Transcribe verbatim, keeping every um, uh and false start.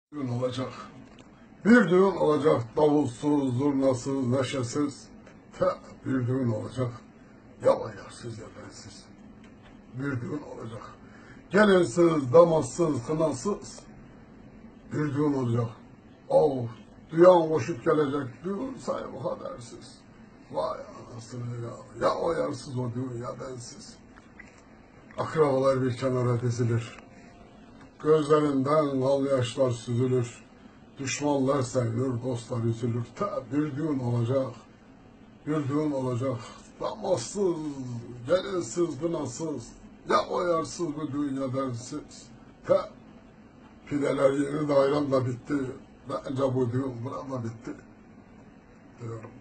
Düğün olacak. Bir düğün olacak, davulsuz, zurnasız, neşesiz. Te, bir düğün olacak. Ya ayarsız ya bensiz. Bir düğün olacak. Gelinsiz, damatsız, kınasız. Bir düğün olacak. Oh, duyan koşup gelecek, düğün sahibi habersiz. Vay anasını ya, ya ayarsız o düğün ya bensiz. Akrabalar bir kenara dizilir. Gözlerinden gal yaşlar süzülür. Düşmanlar sevinir, dostlar üzülür. Te, bir düğün olacak, bir düğün olacak. Damatsız, gelinsiz, kınasız, ya oyarsız bu dünya dersiz. Te, pideler yeni de ayran da bitti. Bence bu düğün burada bitti diyorum.